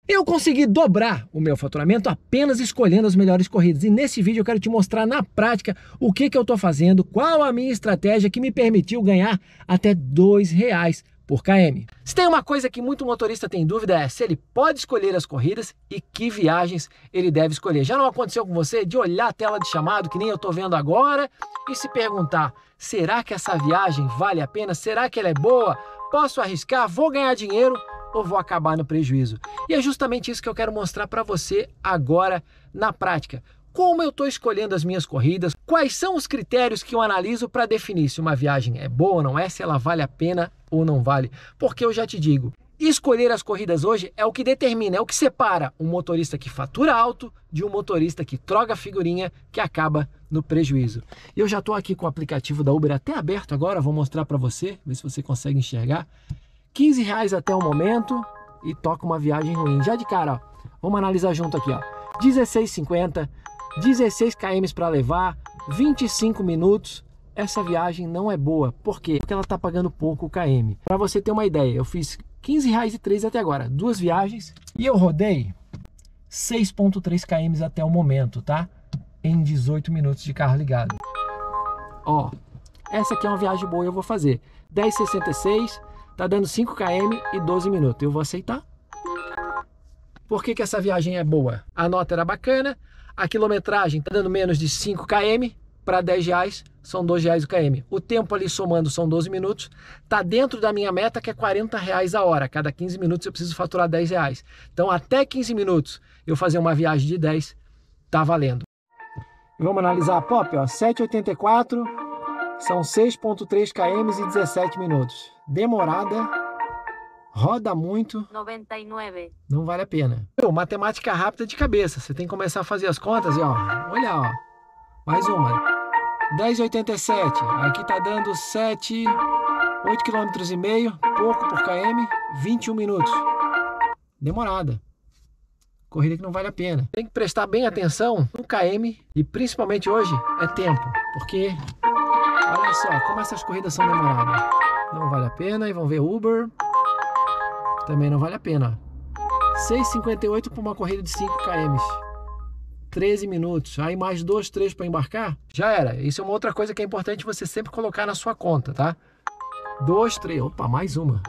Eu consegui dobrar o meu faturamento apenas escolhendo as melhores corridas. E nesse vídeo eu quero te mostrar na prática o que eu estou fazendo, qual a minha estratégia que me permitiu ganhar até R$2 por km. Se tem uma coisa que muito motorista tem dúvida é se ele pode escolher as corridas e que viagens ele deve escolher. Já não aconteceu com você de olhar a tela de chamado, que nem eu estou vendo agora, e se perguntar, será que essa viagem vale a pena? Será que ela é boa? Posso arriscar? Vou ganhar dinheiro? Ou vou acabar no prejuízo? E é justamente isso que eu quero mostrar para você agora na prática. Como eu estou escolhendo as minhas corridas, quais são os critérios que eu analiso para definir se uma viagem é boa ou não é, se ela vale a pena ou não vale. Porque eu já te digo, escolher as corridas hoje é o que determina, é o que separa um motorista que fatura alto de um motorista que troca figurinha, que acaba no prejuízo. Eu já estou aqui com o aplicativo da Uber até aberto agora, vou mostrar para você, ver se você consegue enxergar. R$15 até o momento e toca uma viagem ruim. Já de cara, ó, vamos analisar junto aqui, ó. 16,50, 16 km para levar, 25 minutos. Essa viagem não é boa. Por quê? Porque ela está pagando pouco o km. Para você ter uma ideia, eu fiz R$15,03 até agora, 2 viagens e eu rodei 6,3 km até o momento, tá? Em 18 minutos de carro ligado. Ó, essa aqui é uma viagem boa, eu vou fazer 10,66. Tá dando 5 km e 12 minutos. Eu vou aceitar. Por que essa viagem é boa? A nota era bacana, a quilometragem tá dando menos de 5 km para R$10, são R$2 o km. O tempo ali somando são 12 minutos. Tá dentro da minha meta que é R$40 a hora. Cada 15 minutos eu preciso faturar R$10. Então até 15 minutos eu fazer uma viagem de 10, tá valendo. Vamos analisar a POP, ó, 7,84. São 6,3 km e 17 minutos. Demorada, roda muito. 99. Não vale a pena. Matemática rápida de cabeça. Você tem que começar a fazer as contas e ó, olha, ó. Mais uma. 10,87. Aqui tá dando 8,5 km, pouco por km, 21 minutos. Demorada. Corrida que não vale a pena. Tem que prestar bem atenção no km e principalmente hoje é tempo, porque olha só como essas corridas são demoradas. Não vale a pena. E vão ver Uber. Também não vale a pena. 6,58 para uma corrida de 5 km. 13 minutos. Aí mais 2, 3 para embarcar. Já era. Isso é uma outra coisa que é importante você sempre colocar na sua conta, tá? 2, 3. Opa, mais uma.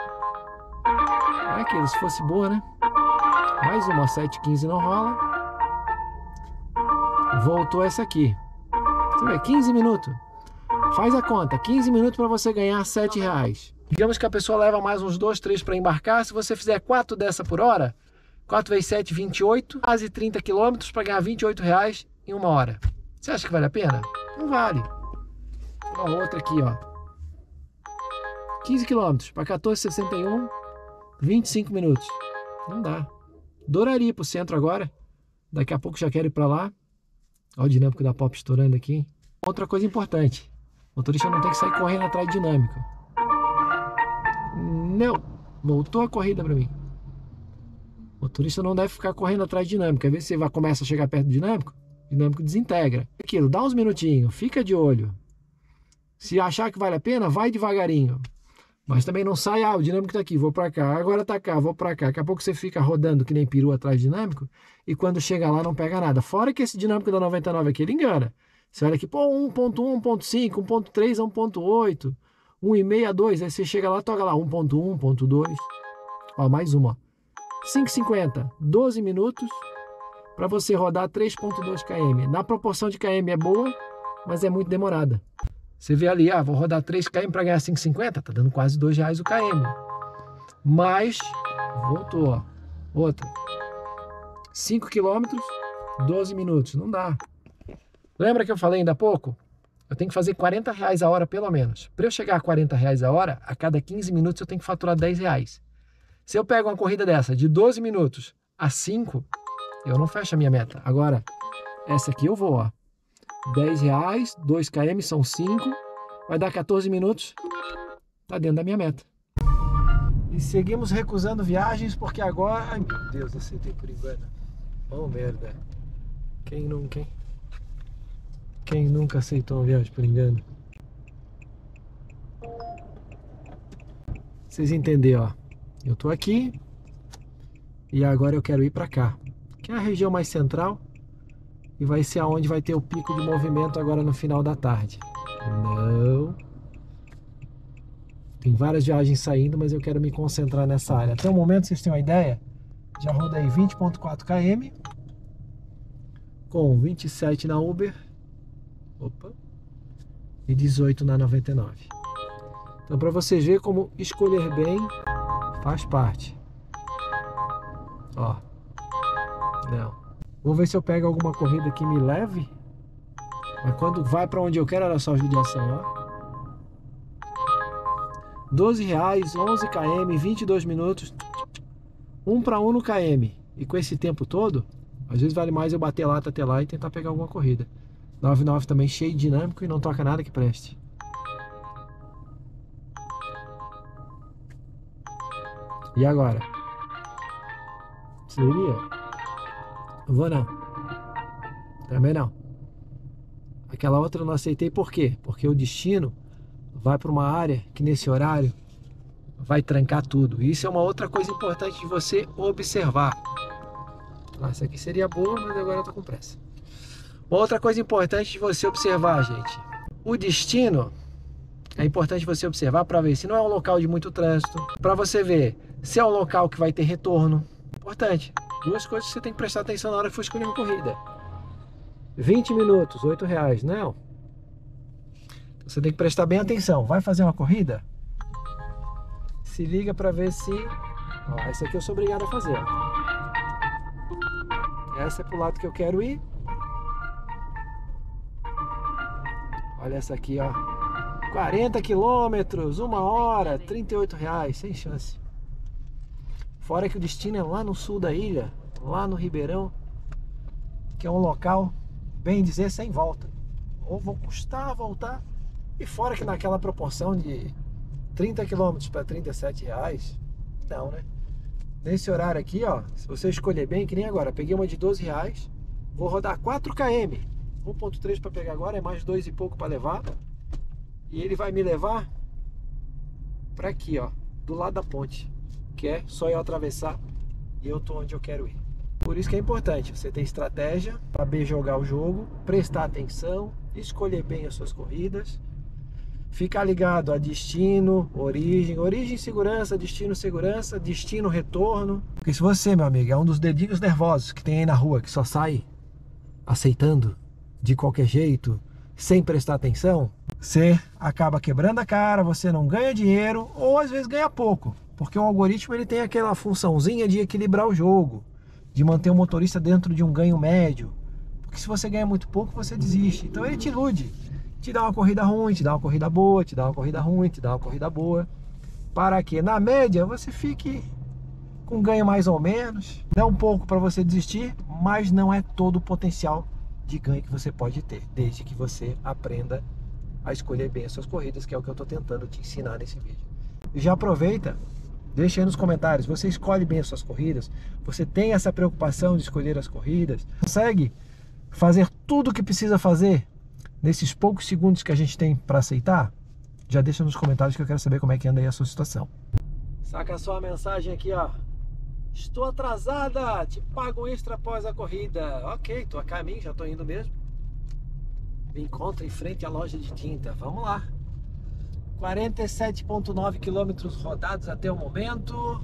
É aquilo, se fosse boa, né? Mais uma. 7,15 não rola. Voltou essa aqui. Você vê, 15 minutos. Faz a conta, 15 minutos para você ganhar R$7. Digamos que a pessoa leva mais uns 2, 3 para embarcar. Se você fizer 4 dessa por hora, 4 vezes 7, 28, quase 30 km para ganhar R$28 em 1 hora. Você acha que vale a pena? Não vale. Ó, outra aqui, ó. 15 km para 14,61, 25 minutos. Não dá. Adoraria ir pro centro agora. Daqui a pouco já quero ir para lá. Olha o dinâmico da POP estourando aqui. Outra coisa importante. O motorista não tem que sair correndo atrás de dinâmico. Não. Voltou a corrida para mim. O motorista não deve ficar correndo atrás de dinâmico. Às vezes você começa a chegar perto do dinâmico, o dinâmico desintegra. Aquilo, dá uns minutinhos, fica de olho. Se achar que vale a pena, vai devagarinho. Mas também não sai, o dinâmico tá aqui, vou para cá, agora tá cá, vou para cá. Daqui a pouco você fica rodando que nem peru atrás de dinâmico e quando chega lá não pega nada. Fora que esse dinâmico da 99 aqui, ele engana. Você olha aqui, pô, 1.1, 1.5, 1.3 a 1.8, 1,5 a 2, aí você chega lá, toca lá, 1.1, 1.2, ó, mais uma, 5,50, 12 minutos, para você rodar 3.2 km. Na proporção de km é boa, mas é muito demorada. Você vê ali, vou rodar 3 km para ganhar 5,50, tá dando quase R$2 o km. Mas, voltou, ó, outra, 5 km, 12 minutos, não dá. Lembra que eu falei ainda há pouco? Eu tenho que fazer R$40 a hora pelo menos. Para eu chegar a R$40 a hora, a cada 15 minutos eu tenho que faturar R$10. Se eu pego uma corrida dessa de 12 minutos a 5, eu não fecho a minha meta. Agora, essa aqui eu vou, ó. R$10, 2 km são 5, vai dar 14 minutos, tá dentro da minha meta. E seguimos recusando viagens porque agora... Ai meu Deus, aceitei por engano. Oh merda. Quem nunca, hein? Quem nunca aceitou uma viagem por engano? Vocês entenderam, ó. Eu tô aqui, E agora eu quero ir para cá, que é a região mais central. E vai ser aonde vai ter o pico de movimento agora no final da tarde. Não. Tem várias viagens saindo, mas eu quero me concentrar nessa área. Até o momento, vocês têm uma ideia? Já rodei 20,4 km com 27 na Uber. Opa. E 18 na 99. Então, para vocês verem como escolher bem faz parte. Ó. Não. Vou ver se eu pego alguma corrida que me leve. Mas quando vai para onde eu quero, olha só a judiação, ó. R$12, 11 km, 22 minutos. 1 para 1 no km. E com esse tempo todo, às vezes vale mais eu bater lata até lá e tentar pegar alguma corrida. 99 também cheio de dinâmico e não toca nada que preste. E agora? Seria? Vou não. Também não. Aquela outra eu não aceitei por quê? Porque o destino vai para uma área que nesse horário vai trancar tudo. Isso é uma outra coisa importante de você observar. Essa aqui seria boa, mas agora eu tô com pressa. Uma outra coisa importante de você observar, gente. O destino é importante você observar para ver se não é um local de muito trânsito. Para você ver se é um local que vai ter retorno. Importante. Duas coisas que você tem que prestar atenção na hora que for escolher uma corrida. 20 minutos, R$8. Não. Você tem que prestar bem atenção. Vai fazer uma corrida? Se liga para ver se... Ó, essa aqui eu sou obrigado a fazer. Ó. Essa é pro lado que eu quero ir. Olha essa aqui, ó. 40 quilômetros, 1 hora, R$38. Sem chance. Fora que o destino é lá no sul da ilha, lá no Ribeirão, que é um local, bem dizer, sem volta. Ou vou custar voltar. E fora que naquela proporção de 30 km para R$37, não, né? Nesse horário aqui, ó, se você escolher bem, que nem agora, peguei uma de R$12, vou rodar 4 km. 1.3 para pegar agora, é mais 2 e pouco para levar. E ele vai me levar para aqui, ó, do lado da ponte, que é só eu atravessar e eu tô onde eu quero ir. Por isso que é importante você ter estratégia para bem jogar o jogo, prestar atenção, escolher bem as suas corridas, ficar ligado a destino, origem, segurança, destino, retorno. Porque se você, meu amigo, é um dos dedinhos nervosos que tem aí na rua, que só sai aceitando de qualquer jeito, sem prestar atenção, você acaba quebrando a cara, você não ganha dinheiro ou às vezes ganha pouco. Porque o algoritmo ele tem aquela funçãozinha de equilibrar o jogo, de manter o motorista dentro de um ganho médio. Porque se você ganha muito pouco, você desiste. Então ele te ilude. Te dá uma corrida ruim, te dá uma corrida boa, te dá uma corrida ruim, te dá uma corrida boa. Para que na média você fique com ganho mais ou menos. Dá um pouco para você desistir, mas não é todo o potencial de ganho que você pode ter, desde que você aprenda a escolher bem as suas corridas, que é o que eu estou tentando te ensinar nesse vídeo. E já aproveita, deixa aí nos comentários, você escolhe bem as suas corridas? Você tem essa preocupação de escolher as corridas? Consegue fazer tudo o que precisa fazer nesses poucos segundos que a gente tem para aceitar? Já deixa nos comentários que eu quero saber como é que anda aí a sua situação. Saca só a mensagem aqui, ó. Estou atrasada, te pago extra após a corrida. Ok, tô a caminho, já tô indo mesmo. Me encontro em frente à loja de tinta. Vamos lá. 47,9 quilômetros rodados até o momento.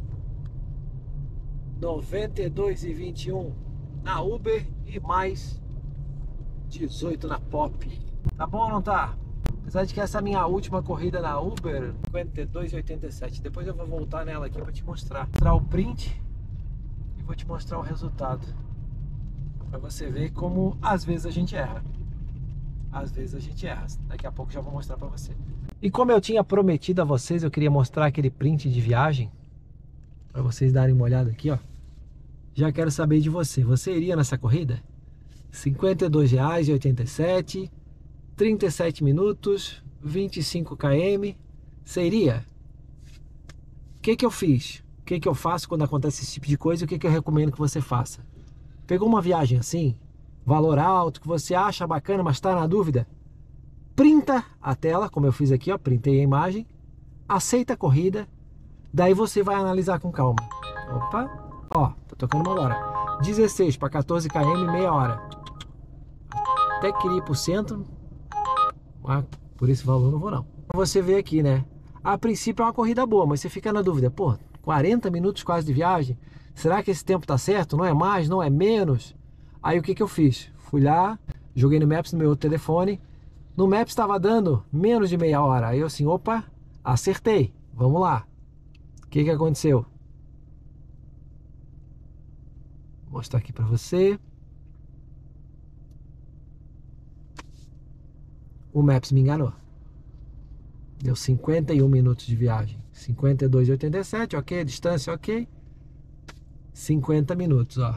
92,21 na Uber e mais 18 na Pop. Tá bom ou não tá? Apesar de que essa é a minha última corrida na Uber, 52,87. Depois eu vou voltar nela aqui para te mostrar. Vou mostrar o print e vou te mostrar o resultado. Para você ver como às vezes a gente erra. Às vezes a gente erra. Daqui a pouco já vou mostrar para você. E como eu tinha prometido a vocês, eu queria mostrar aquele print de viagem. Para vocês darem uma olhada aqui, ó. Já quero saber de você. Você iria nessa corrida? R$ 52,87. 37 minutos, 25 km, você iria? O que eu fiz? O que eu faço quando acontece esse tipo de coisa? O que eu recomendo que você faça? Pegou uma viagem assim, valor alto, que você acha bacana, mas está na dúvida? Printa a tela, como eu fiz aqui, ó, printei a imagem, aceita a corrida, daí você vai analisar com calma. Opa, Ó, tô tocando uma agora. 16 para 14 km, meia hora. Até queria ir pro centro, mas por esse valor não vou não. Você vê aqui, né? A princípio é uma corrida boa, mas você fica na dúvida. Pô, 40 minutos quase de viagem. Será que esse tempo tá certo? Não é mais? Não é menos? Aí o que que eu fiz? Fui lá, joguei no Maps no meu outro telefone. No Maps estava dando menos de meia hora. Aí eu assim, opa, acertei. Vamos lá. O que que aconteceu? Vou mostrar aqui para você. O Maps me enganou. Deu 51 minutos de viagem. 52,87, ok. Distância, ok. 50 minutos, ó.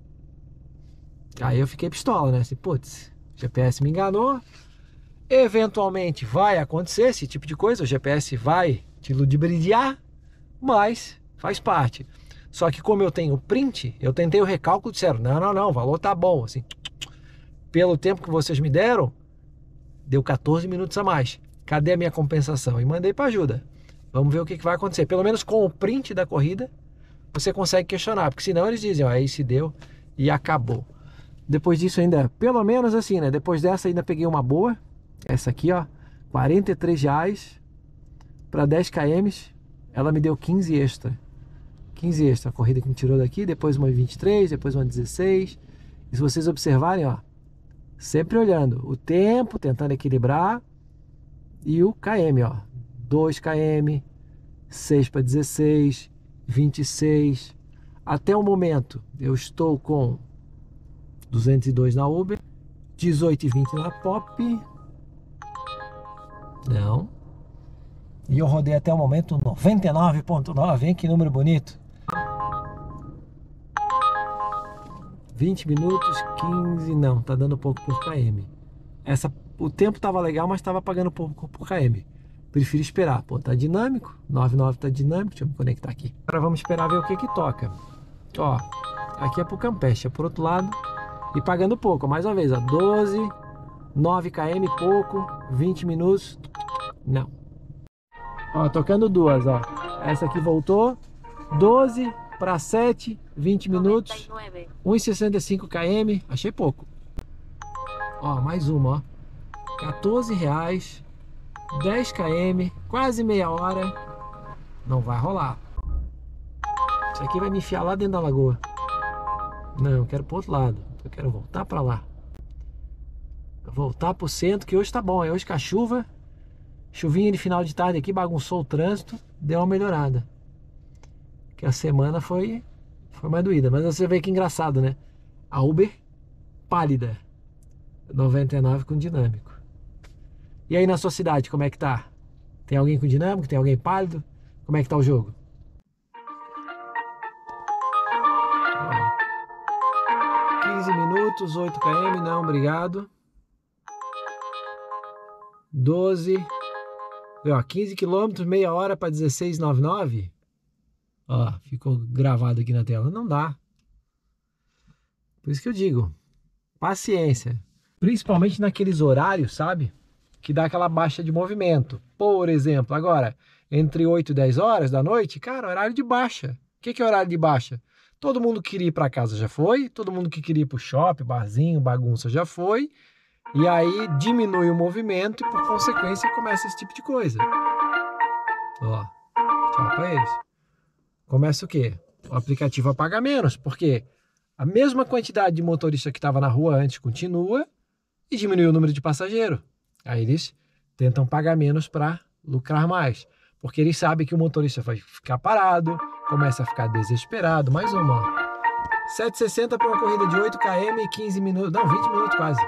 Aí eu fiquei pistola, né? Assim, putz, GPS me enganou. Eventualmente vai acontecer esse tipo de coisa. O GPS vai te ludibriar, mas faz parte. Só que como eu tenho print, eu tentei o recálculo e disseram, não, o valor tá bom. Assim, pelo tempo que vocês me deram, deu 14 minutos a mais. Cadê a minha compensação? E mandei para ajuda. Vamos ver o que vai acontecer. Pelo menos com o print da corrida, você consegue questionar. Porque senão eles dizem, ó, aí se deu e acabou. Depois disso ainda, pelo menos assim, né? Depois dessa ainda peguei uma boa. Essa aqui, ó. R$43 para 10 km. Ela me deu 15 extra. 15 extra. A corrida que me tirou daqui. Depois uma 23, depois uma 16. E se vocês observarem, ó. Sempre olhando o tempo, tentando equilibrar. E o KM, ó. 2 km, 6 para 16, 26. Até o momento eu estou com 202 na Uber, 18,20 na Pop. Não. E eu rodei até o momento 99,9, hein? Que número bonito. 20 minutos, 15, não, tá dando pouco por km. O tempo tava legal, mas tava pagando pouco por km. Prefiro esperar. Pô, tá dinâmico. 99 tá dinâmico. Deixa eu me conectar aqui. Agora vamos esperar ver o que que toca. Ó, aqui é pro Campeche, é por outro lado. E pagando pouco, mais uma vez, ó. 12, 9 km, pouco, 20 minutos. Não. Ó, tocando duas, ó. Essa aqui voltou. 12 para 7, 20 minutos. 1,65 km. Achei pouco. Ó, mais uma, ó. R$14, 10 km, quase meia hora. Não vai rolar. Isso aqui vai me enfiar lá dentro da lagoa. Não, eu quero pro outro lado. Eu quero voltar pra lá. Voltar pro centro, que hoje tá bom. Hoje com a chuva, chuvinha de final de tarde aqui, bagunçou o trânsito, deu uma melhorada. Que a semana foi mais doída. Mas você vê que engraçado, né? A Uber pálida. 99 com dinâmico. E aí na sua cidade, como é que tá? Tem alguém com dinâmico? Tem alguém pálido? Como é que tá o jogo? Ó, 15 minutos, 8 km, não, obrigado. 12. Ó, 15 km, meia hora para 16,99. Ó, ficou gravado aqui na tela. Não dá. Por isso que eu digo, paciência. Principalmente naqueles horários, sabe? Que dá aquela baixa de movimento. Por exemplo, agora, entre 8 e 10 horas da noite, cara, horário de baixa. O que é horário de baixa? Todo mundo que queria ir para casa já foi, todo mundo que queria ir para o shopping, barzinho, bagunça já foi, e aí diminui o movimento e por consequência começa esse tipo de coisa. Ó, tchau para eles. Começa o quê? O aplicativo a pagar menos, porque a mesma quantidade de motorista que estava na rua antes continua e diminui o número de passageiros. Aí eles tentam pagar menos para lucrar mais, porque eles sabem que o motorista vai ficar parado, começa a ficar desesperado. Mais uma, ó. 7,60 para uma corrida de 8 km e 15 minutos, não, 20 minutos quase.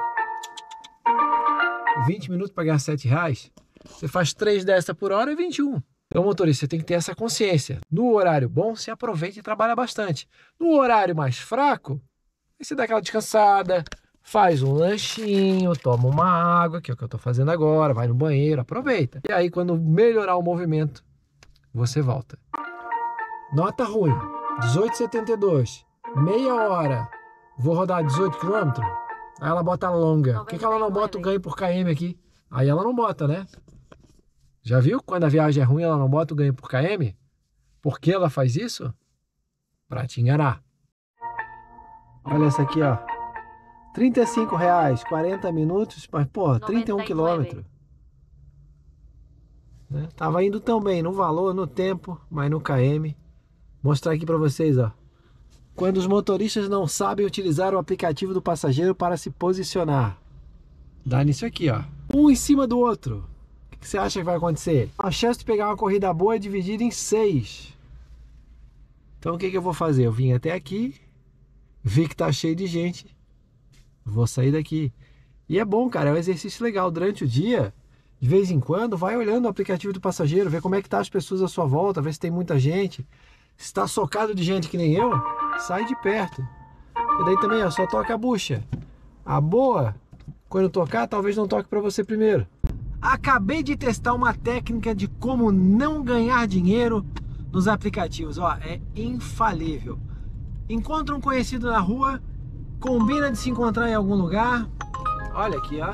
20 minutos para ganhar R$7. Você faz 3 dessa por hora e 21. Então, motorista, você tem que ter essa consciência. No horário bom, você aproveita e trabalha bastante. No horário mais fraco, aí você dá aquela descansada, faz um lanchinho, toma uma água, que é o que eu tô fazendo agora, vai no banheiro, aproveita. E aí, quando melhorar o movimento, você volta. Nota ruim, 18,72, meia hora, vou rodar 18 km, aí ela bota longa. Por que ela não bota o ganho por km aqui? Aí ela não bota, né? Já viu? Quando a viagem é ruim, ela não bota o ganho por km? Por que ela faz isso? para te enganar. Olha essa aqui, ó. R$35, 40 minutos, mas, pô, 31 quilômetros. Né? Tava indo tão bem no valor, no tempo, mas no KM. Mostrar aqui para vocês, ó. Quando os motoristas não sabem utilizar o aplicativo do passageiro para se posicionar. Dá nisso aqui, ó. Um em cima do outro. O que você acha que vai acontecer? A chance de pegar uma corrida boa é dividida em 6. Então o que eu vou fazer? Eu vim até aqui, vi que tá cheio de gente, vou sair daqui. E é bom, cara, é um exercício legal. Durante o dia, de vez em quando, vai olhando o aplicativo do passageiro, vê como é que tá as pessoas à sua volta, vê se tem muita gente. Se está socado de gente que nem eu, sai de perto. E daí também, ó, só toca a bucha. A boa, quando tocar, talvez não toque para você primeiro. Acabei de testar uma técnica de como não ganhar dinheiro nos aplicativos. Ó, é infalível. Encontra um conhecido na rua, combina de se encontrar em algum lugar. Olha aqui, ó.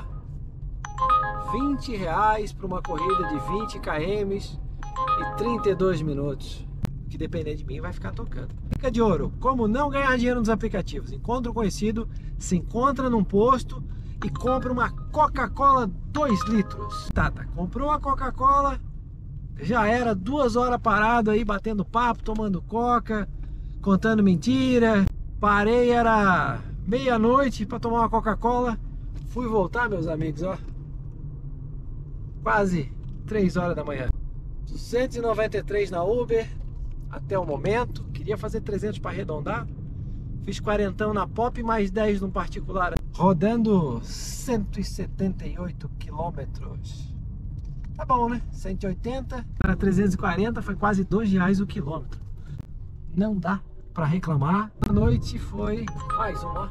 R$20 para uma corrida de 20 km e 32 minutos. Que depender de mim vai ficar tocando. Dica de ouro: como não ganhar dinheiro nos aplicativos. Encontra um conhecido, se encontra num posto e compra uma Coca-Cola 2 litros. Tá, comprou a Coca-Cola, já era 2 horas parado aí, batendo papo, tomando coca, contando mentira. Parei, era meia-noite para tomar uma Coca-Cola. Fui voltar, meus amigos, ó. Quase 3 horas da manhã. 293 na Uber. Até o momento, queria fazer 300 para arredondar. Fiz 40 na Pop, mais 10 no particular. Rodando 178 quilômetros. Tá bom, né? 180 para 340, foi quase R$2 o quilômetro. Não dá para reclamar. A noite foi mais uma.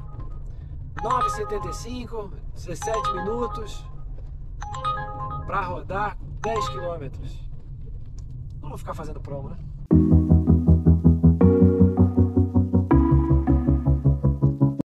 9h75, 17 minutos. Para rodar 10 quilômetros. Não vou ficar fazendo promo, né?